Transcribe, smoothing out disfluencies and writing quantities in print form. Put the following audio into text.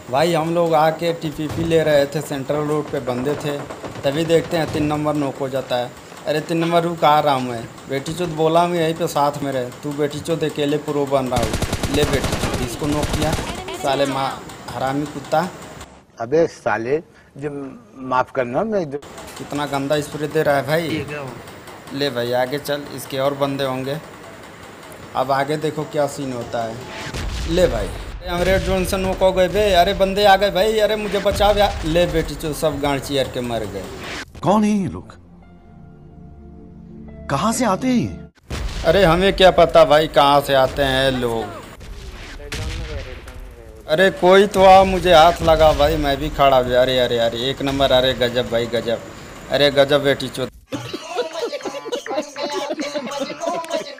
भाई हम लोग आके टीपीपी ले रहे थे, सेंट्रल रोड पे बंदे थे, तभी देखते हैं 3 नंबर नोक हो जाता है। अरे 3 नंबर रुक आ रहा हूँ मैं, बेटी चोद बोला हूँ यहीं पे साथ में रहे, तू बेटी चोद अकेले प्रो बन रहा हूँ। ले बेटी चोद, इसको नोक किया, साले माँ हरामी कुत्ता। अबे साले, जो माफ करना मैं जो कितना गंदा स्प्रे दे रहा है भाई। ले भाई आगे चल, इसके और बंदे होंगे, अब आगे देखो क्या सीन होता है। ले भाई, अरे हम रेड जोन से नोक हो गए बे, अरे बंदे आ गए भाई, अरे मुझे बचाओ यार। ले बेटी चो, सब गांड चीयर के मर गए। कौन है ये लोग? कहां से आते हैं ये? अरे हमें क्या पता भाई कहाँ से आते हैं लोग। अरे कोई तो आ, मुझे हाथ लगा भाई, मैं भी खड़ा भी। अरे अरे अरे 1 नंबर, अरे गजब भाई गजब, अरे गजब बेटी चो।